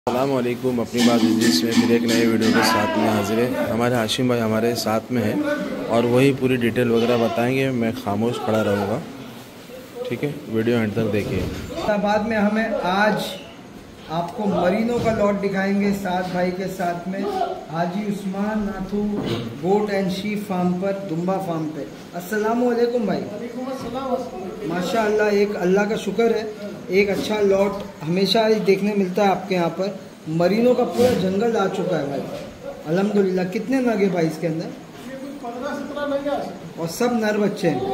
अस्सलाम वालेकुम। अपनी बात बिजनेस में फिर एक नए वीडियो के साथ में हाजिर है। हमारे हाशिम भाई हमारे साथ में है और वही पूरी डिटेल वगैरह बताएंगे। मैं खामोश खड़ा रहूँगा, ठीक है। वीडियो एंड तक देखिए। बाद में हमें आज आपको मरीनों का लॉट दिखाएंगे साथ भाई के साथ में Haji Usman Nathu goat and sheep farm पर, दुम्बा फार्म पे। अस्सलाम वालेकुम भाई। माशाअल्लाह, एक अल्लाह का शुक्र है, एक अच्छा लॉट हमेशा देखने मिलता है आपके यहाँ पर। मरीनों का पूरा जंगल आ चुका है भाई, अल्हम्दुलिल्लाह। कितने नग है भाई इसके अंदर? 15-17 नग है और सब नर बच्चे हैं?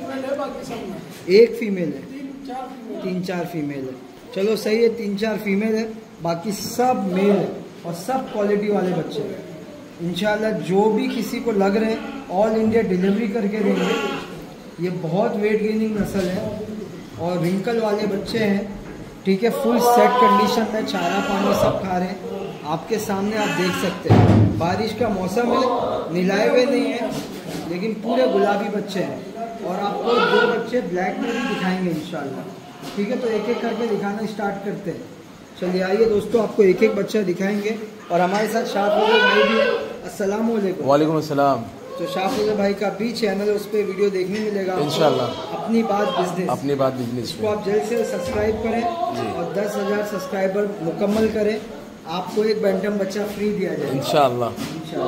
एक फीमेल है, 3-4 फीमेल है। चलो सही है, 3-4 फीमेल है, बाकी सब मेल है और सब क्वालिटी वाले बच्चे हैं। इंशाल्लाह जो भी किसी को लग रहे हैं ऑल इंडिया डिलीवरी करके देंगे। ये बहुत वेट गेनिंग नस्ल है और रिंकल वाले बच्चे हैं, ठीक है। फुल सेट कंडीशन में चारा पानी सब खा रहे हैं, आपके सामने आप देख सकते हैं। बारिश का मौसम है, निलाए हुए नहीं है, लेकिन पूरे गुलाबी बच्चे हैं। और आपको 2 बच्चे ब्लैक में भी दिखाएंगे इंशाल्लाह, ठीक है। तो एक एक करके दिखाना स्टार्ट करते हैं। चलिए आइए दोस्तों, आपको एक एक बच्चा दिखाएंगे। और हमारे साथ शाहफुज़ा भाई भी है। अस्सलाम वालेकुम। वालेकुम अस्सलाम। तो शाहफुज़ा भाई का भी चैनल है, उस पर वीडियो देखने मिलेगा इंशाल्लाह। अपनी बात बिजनेस, अपनी बात बिजनेस इसको आप जल्द से सब्सक्राइब करें और 10,000 सब्सक्राइबर मुकम्मल करें, आपको एक बैंटम बच्चा फ्री दिया जाए इंशाल्लाह।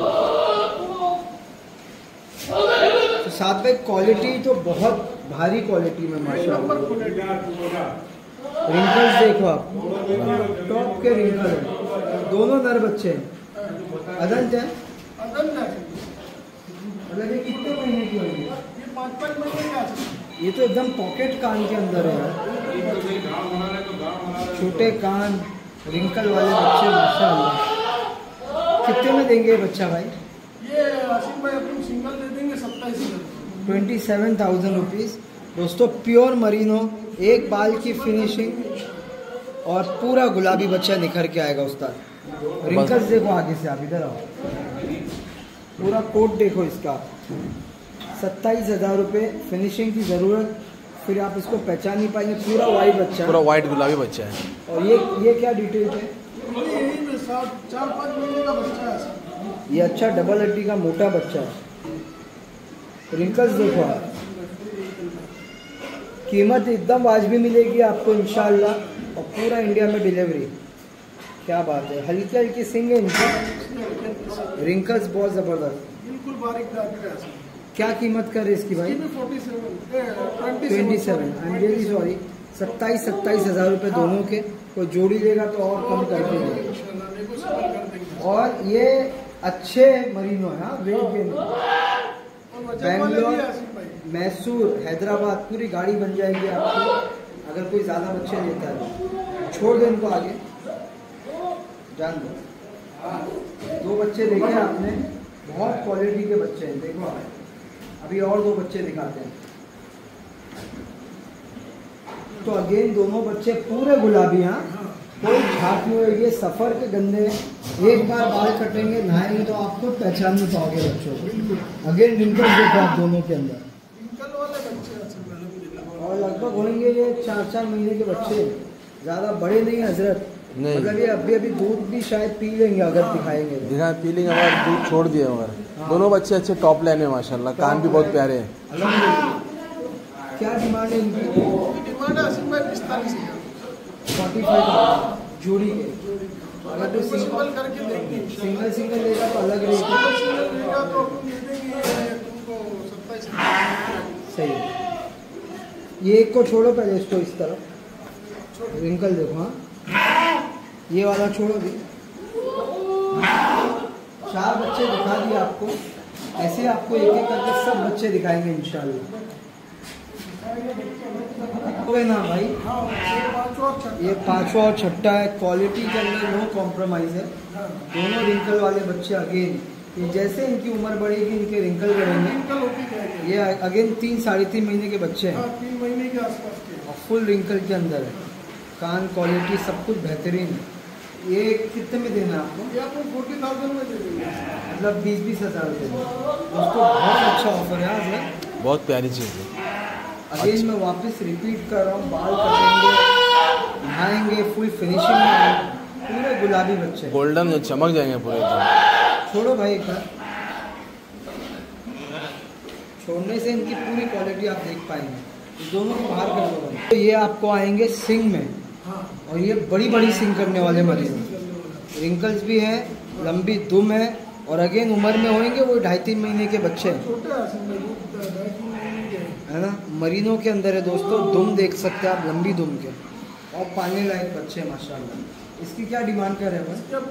तो साथ में क्वालिटी तो बहुत भारी क्वालिटी में माशाल्लाह। रिंकल्स देखो आप, टॉप के रिंकल हैं, दोनों नर बच्चे हैं। अदंत है, मतलब ये कितने महीने की होगी? ये 5-5 महीने का। ये तो एकदम पॉकेट कान के अंदर है, छोटे कान, रिंकल वाले बच्चे माशाल्लाह। कितने में देंगे बच्चा भाई? ये आसिफ भाई अपन सिंगल दे देंगे 27,000 रुपीज़। दोस्तों प्योर मरीनो, एक बाल की फिनिशिंग और पूरा गुलाबी बच्चा निखर के आएगा उस्ताद। रिंकल्स देखो आगे से, आप इधर आओ, पूरा कोट देखो इसका। 27,000 रुपये, फिनिशिंग की ज़रूरत, फिर आप इसको पहचान नहीं पाएंगे। पूरा वाइट बच्चा, पूरा वाइट गुलाबी बच्चा है। और ये क्या डिटेल है? यही 4-5 महीने का बच्चा है। ये अच्छा डबल हड्डी का मोटा बच्चा है। रिंकल्स देखो आप, कीमत एकदम वाजिबी मिलेगी आपको इंशाल्लाह, और पूरा इंडिया में डिलीवरी। क्या बात है, हल्की हल्की सिंग है इनकी, रिंकल्स बहुत ज़बरदस्त, बिल्कुल बारीक दांत है। क्या कीमत कर रहे इसकी भाई? 27, आई एम रियली सॉरी, 27,000 रुपये दोनों के। कोई जोड़ी लेगा तो और कम करके देगा। और ये अच्छे मरीनो है, हाँ, वेट गेन। बेंगलोर, मैसूर, हैदराबाद, पूरी गाड़ी बन जाएगी आपकी अगर कोई ज़्यादा बच्चे लेता है। छोड़ दो इनको आगे, जान दो। 2 बच्चे देखे आपने, बहुत क्वालिटी के बच्चे हैं। देखो आप, अभी और 2 बच्चे दिखाते हैं। तो अगेन दोनों बच्चे पूरे गुलाबी, हाँ, कोई झाक नहीं होगी। ये सफ़र के गंदे, एक बार बाल कटेंगे नहाएंगे तो आपको पहचान नहीं पाओगे बच्चों को। अगेन रिंकल्स देखो आप दोनों के अंदर, और लगभग होंगे ये 4-4 महीने के बच्चे, ज़्यादा बड़े नहीं हजरत। नहीं, मतलब ये अभी दूध भी शायद पी लेंगे अगर दिखाएंगे। दिखा पी लेंगे, हमारे दूध छोड़ दिए हमारे। दोनों बच्चे अच्छे टॉप लाइन है माशाल्लाह, कान भी बहुत प्यारे हैं। क्या डिमांड है इनकी? डिमांड है आसिफ भाई 45,000 45 जोड़ी के। अगर तो सिंगल करके देंगे, सिंगल लेगा तो अलग रेट है। सिंगल लेगा तो अपन दे देंगे तुमको 27,000। सही है। ये एक को छोड़ो पहले, इसको इस तरफ, रिंकल देखो, हाँ, ये वाला छोड़ो भी। 4 बच्चे दिखा दिए आपको, ऐसे आपको एक एक करके सब बच्चे दिखाएंगे इंशाल्लाह। ना भाई, ये 5वां और 6ठा है। क्वालिटी के अंदर नो कॉम्प्रोमाइज़ है। दोनों रिंकल वाले बच्चे अगेन, ये जैसे इनकी उम्र बढ़ेगी इनके रिंकल बढ़ेंगे। ये अगेन 3-3.5 महीने के बच्चे हैं, 3 महीने के आसपास के, और फुल रिंकल के अंदर है। कान क्वालिटी सब कुछ बेहतरीन है। ये कितने में देना है आपको? ये आपको 40,000 में दे देंगे, मतलब 20-20 हज़ार देना। दोस्तों बहुत अच्छा ऑफर है आज, बहुत प्यारी चीज़ है। अगेन मैं वापस रिपीट कर रहा हूँ, बाल कटेंगे, नहाएंगे, फुल फिनिशिंग में पूरे गुलाबी बच्चे, गोल्डन जो चमक जाएंगे पूरे एकदम। छोड़ो भाई एक बार, छोड़ने से इनकी पूरी क्वालिटी आप देख पाएंगे। इस दोनों को बाहर कर दो भाई। तो ये आपको आएंगे सिंग में, और ये बड़ी बड़ी सिंग करने वाले मरीज, रिंकल्स भी है, लंबी दुम है, और अगेन उम्र में होंगे वो 2.5-3 महीने के बच्चे है ना। मरीनों के अंदर है दोस्तों, दुम देख सकते हैं आप, लंबी दुम के, और पालने लायक बच्चे माशाल्लाह। इसकी क्या डिमांड कर रहे हैं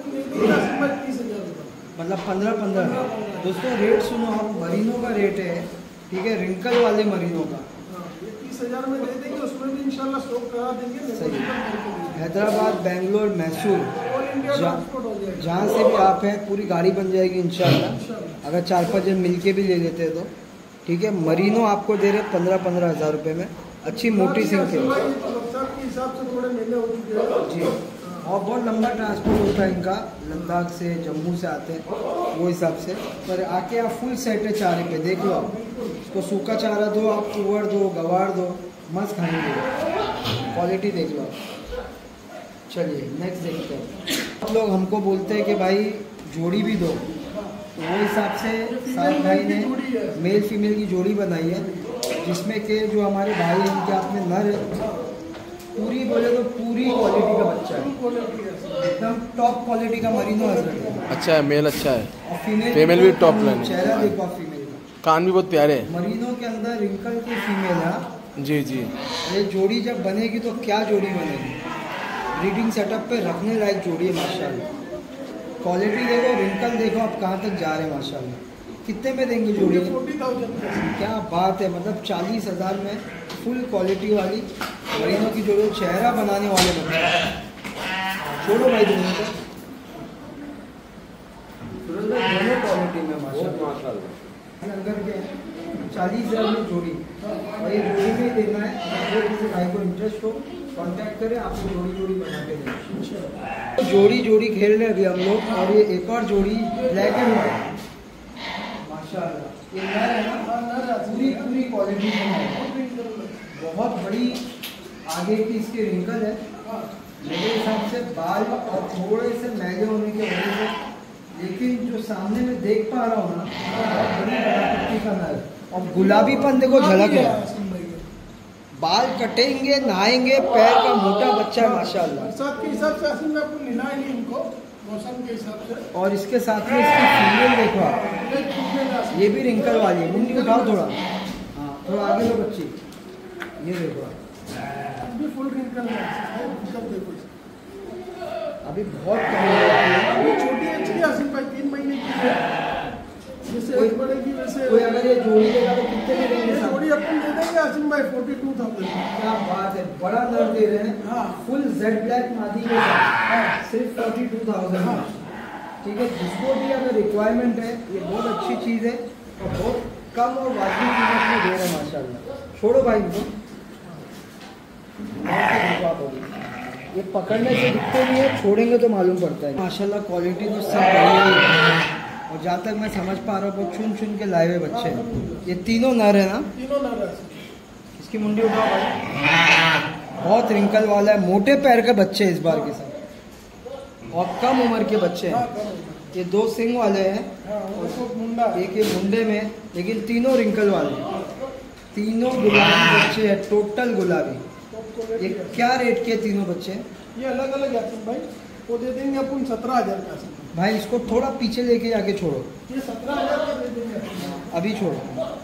मतलब 15-15 दोस्तों। रेट सुनो आप, मरीनों का रेट है, ठीक है, रिंकल वाले मरीनों का 30,000 में दे देंगे, उसमें भी इंशाल्लाह स्टॉक करा देंगे। सही। हैदराबाद, बेंगलोर, मैसूर, जहाँ से भी आप हैं पूरी गाड़ी बन जाएगी इंशाल्लाह, अगर 4-5 जन मिलके भी ले लेते हैं तो, ठीक है। मरीनो आपको दे रहे 15-15 हज़ार रुपये में, अच्छी मोटी सिंह के हिसाब से थोड़े महंगे हो चुके हैं जी। और बहुत लंबा ट्रांसपोर्ट होता है इनका, लद्दाख से, जम्मू से आते हैं वो हिसाब से। पर आके आप फुल सेट है चारे पे, देख लो आप, उसको सूखा चारा दो, आप तुअर दो, गवार दो, मस्त खाएंगे, क्वालिटी देख लो आप। चलिए नेक्स्ट देखते हैं। आप लोग हमको बोलते हैं कि भाई जोड़ी भी दो, तो वो हिसाब से साहब भाई ने मेल फीमेल की जोड़ी बनाई है, जिसमें के जो हमारे भाई हैं उनके हाथ में नर है, पूरी बोले तो पूरी क्वालिटी का बच्चा है, एकदम टॉप क्वालिटी का मरीनो हजरत है। अच्छा है, मेल अच्छा है, और फीमेल भी टॉप लाइन। चेहरा देखो आप फीमेल का, कान भी बहुत प्यारे हैं। मरीनो के अंदर रिंकल की फीमेल है। जी जी। ये जोड़ी जब बनेगी तो क्या जोड़ी बनेगी, ब्रीडिंग सेटअप पे रखने लायक जोड़ी है माशाल्लाह। क्वालिटी देखो, रिंकल देखो आप कहाँ तक जा रहे हैं माशाल्लाह। कितने में देंगे जोड़ी? 40,000। क्या बात है, मतलब 40,000 में फुल क्वालिटी वाली मरीनों की जोड़ी, चेहरा बनाने वाले बच्चे। छोड़ो भाई दोनों को, दोनों क्वालिटी में माशाल्लाह। अंदर के 40,000 में जोड़ी, और ये जोड़ी में ही देना है। अगर किसी भाई को इंटरेस्ट हो कांटेक्ट करें, आपको जोड़ी बना के दें। तो जोड़ी खेल रहे अभी हम लोग, और ये एक और जोड़ी ब्लैक एंड व्हाइट माशाल्लाह। ये नर है ना, पूरी क्वालिटी में, बहुत बड़ी आगे की इसकी रिंकल है। मेरे हिसाब से बाल और थोड़े से मैले होने की वजह से, लेकिन जो सामने में देख पा रहा हूँ ना, बहुत बड़ी बड़ा का नर, और गुलाबीपन देखो झलक है। बाल कटेंगे, नहाएंगे, पैर का मोटा बच्चा है माशाल्लाह। बरसात के हिसाब से असल में आपको नहलाएंगे इनको, मौसम के हिसाब से। और इसके साथ में इसकी फीमेल देखो आप, ये भी रिंकल वाली है। मुंडी उठाओ थोड़ा, हाँ थोड़ा आगे लो बच्ची, ये देखो अभी फुल रिंकल है, देखो अभी बहुत कम है। अभी छोटी अच्छी है असल में, 3 महीने की है। जैसे कोई बढ़ेगी वैसे कोई अगर ये जोड़ी देगा तो कितने में देंगे? जोड़ी अपन दे देंगे आसिम भाई 42,000। क्या बात है, बड़ा नर दे रहे हैं। हाँ। फुल जेड ब्लैक मादी के साथ सिर्फ 42,000। हाँ। ठीक है, जिसको भी अगर रिक्वायरमेंट है, ये बहुत अच्छी चीज़ है, और बहुत कम और वाजिब कीमत में दे रहे हैं माशाल्लाह। छोड़ो भाई इनको, ये पकड़ने से दिखते नहीं है, छोड़ेंगे तो मालूम पड़ता है माशाल्लाह। क्वालिटी तो सब बढ़िया है, और जहाँ तक मैं समझ पा रहा हूँ वो चुन के लाए हुए बच्चे। ये तीनों नर है ना? तीनों नर है। इसकी मुंडी उठाओ भाई, बहुत रिंकल वाला है, मोटे पैर के बच्चे इस बार के साथ, और कम उम्र के बच्चे हैं। ये 2 सिंग वाले हैं, एक ये मुंडे में, लेकिन तीनों रिंकल वाले, तीनों गुलाबी बच्चे हैं, टोटल गुलाबी। ये क्या रेट के तीनों बच्चे? ये अलग अलग है भाई, वो दे देंगे अपन 17,000 का। भाई इसको थोड़ा पीछे लेके जाके छोड़ो, ये 17,000 का दे देंगे अभी छोड़ो।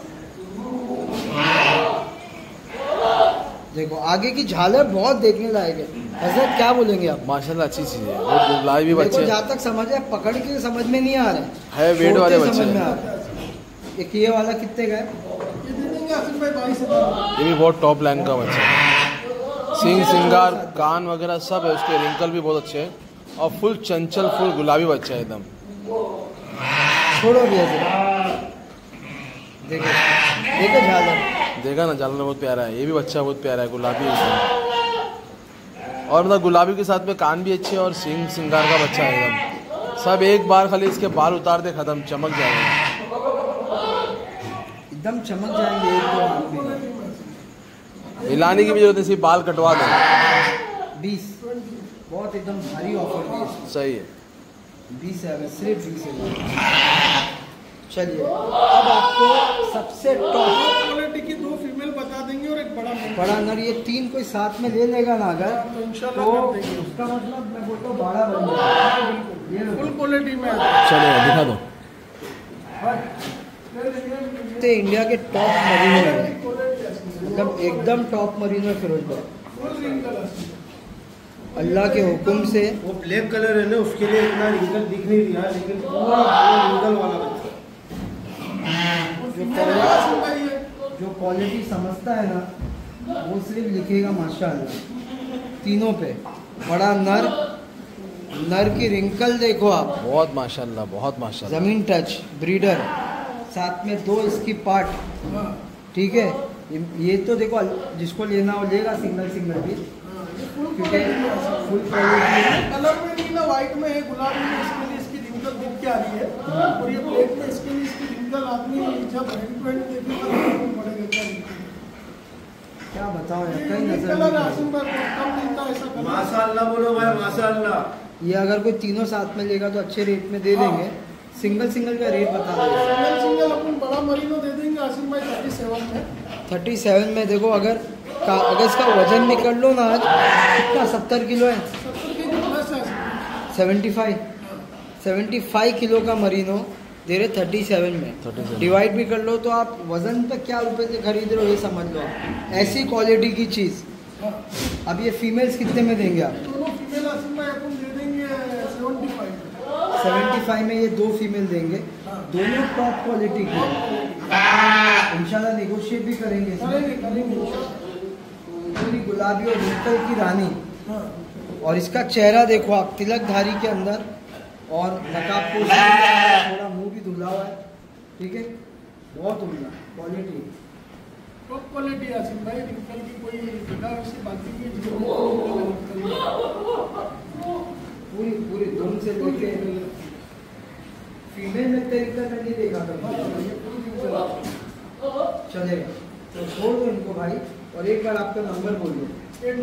देखो आगे की झालर बहुत देखने लायक है। हजरत क्या बोलेंगे आप? माशाल्लाह अच्छी चीज़ है, वो गुलाबी भी बच्चे जहाँ तक समझ है, पकड़ के समझ में नहीं आ रहा है, वेट वाले बच्चे समझ में आ रहा है। एक ये वाला कितने का है? ये दे देंगे आसिम भाई 22,000। ये भी बहुत टॉप लाइन का बच्चा है, सिंग सिंगार कान वगैरह सब है उसके, रिंकल भी बहुत अच्छे हैं, और फुल चंचल फुल गुलाबी बच्चा है एकदम। छोड़ो भी ऐसे, देखो देखो झालर, देखा ना झालर बहुत प्यारा है। ये भी बच्चा बहुत प्यारा है, गुलाबी है, और मतलब गुलाबी के साथ में कान भी अच्छे, और सिंग सिंगार का बच्चा है एकदम। सब एक बार खाली इसके बाल उतार दे, खत्म, चमक जाएगा एकदम, चमक जाएंगे। एक दो हाथ में हिलाने की भी जरूरत नहीं, सिर्फ बाल कटवा दो। 20 बहुत एकदम भारी ऑफर दी है। सही है। 20,000 सिर्फ 20,000। चलिए अब आपको सबसे टॉप क्वालिटी की 2 फीमेल बता देंगे और एक बड़ा मेल। बड़ा नर, ये 3 कोई साथ में ले लेगा ना अगर तो इंशाल्लाह तो कर देंगे। उसका मतलब मैं बोलता हूँ 12 बन जाएगा। ये लो। फुल क्वालिटी में आता है। चलो दिखा दो। ते इंडिया के टॉप मरीनो है, मतलब एकदम टॉप मरीनो है फिरोज भाई। फुल रिंकल है। अल्लाह के हुक्म से वो ब्लैक कलर है ना, उसके लिए इतना रिंकल दिख नहीं रहा, लेकिन पूरा रिंकल वाला बच्चा। आसिम भाई है। जो क्वालिटी समझता है ना वो सिर्फ लिखेगा माशाअल्लाह। तीनों पे बड़ा नर, नर की रिंकल देखो आप, बहुत माशाल्लाह, बहुत माशाल्लाह। जमीन टच ब्रीडर, साथ में 2 इसकी पार्ट। हाँ, ठीक है, ये तो देखो जिसको लेना हो लेगा सिंगल सिंगल भी, क्योंकि फुल क्वालिटी। कलर में नीला व्हाइट में है, गुलाबी में इसके लिए इसकी रिंकल दिख के आ रही है, और ये ब्लैक में इसके लिए इसकी रिंकल आदमी जब हैंड टू हैंड देखेगा तो पड़ेगा क्या रिंकल। क्या बताओ यार, ये कहीं यूनिक नजर कलर है नहीं आसिम भाई, बहुत कम मिलता है ऐसा कलर। माशाअल्लाह बोलो भाई, माशाअल्लाह। ये अगर कोई तीनों साथ में लेगा तो अच्छे रेट में दे देंगे। सिंगल सिंगल का रेट बता देंगे। सिंगल सिंगल अपन बड़ा मरीनो दे देंगे आसिम भाई 37 में। 37 में देखो, अगर इसका वजन भी कर लो ना आज, कितना 70 किलो है, 70 के प्लस है। 75 किलो का मरीनो दे रहे 37 में। 37 डिवाइड भी कर लो तो आप वजन पे क्या रुपए से खरीद रहे हो ये समझ लो आप। ऐसी क्वालिटी की चीज़। हाँ, अब ये फीमेल्स कितने में देंगे आप? दोनों फीमेल आसिम भाई अपन दे देंगे 75 में। 75 में ये 2 फीमेल देंगे, दोनों टॉप क्वालिटी की। इंशाल्लाह नेगोशिएट भी करेंगे इसमें। करेंगे करेंगे। पूरी गुलाबी और रिंकल की रानी। हाँ, और इसका चेहरा देखो आप, तिलकधारी के अंदर, और नकाबपोश थोड़ा मुंह भी धुला हुआ है। ठीक है, बहुत उम्दा क्वालिटी। टॉप क्वालिटी आसिम भाई, रिंकल की कोई जगह ऐसी बात नहीं है पूरी पूरी धुन से लेके फीमेल में तरीका का नहीं देखा था। चलेगा तो छोड़ दो इनको भाई, और एक बार आपका नंबर बोल दो।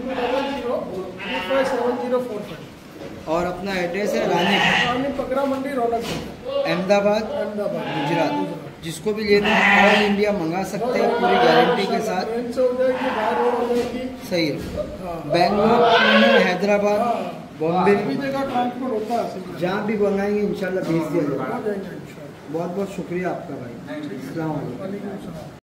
8200 और अपना एड्रेस है रानी पकड़ा मंडी रौनक अहमदाबाद अहमदाबाद गुजरात। जिसको भी लेना है ऑल इंडिया मंगा सकते हैं पूरी गारंटी के साथ। ट्रेन से हो जाएगी, बाहर रोड हो जाएगी। सही है, हाँ, बेंगलोर, पुणे, हैदराबाद, बॉम्बे, सभी जगह ट्रांसपोर्ट होता है। जहाँ भी मंगाएंगे इंशाल्लाह भेज दिया जाएगा। हो जाएंगे इंशाल्लाह। बहुत बहुत शुक्रिया आपका भाई। अस्सलाम वालेकुम। वालेकुम सलाम।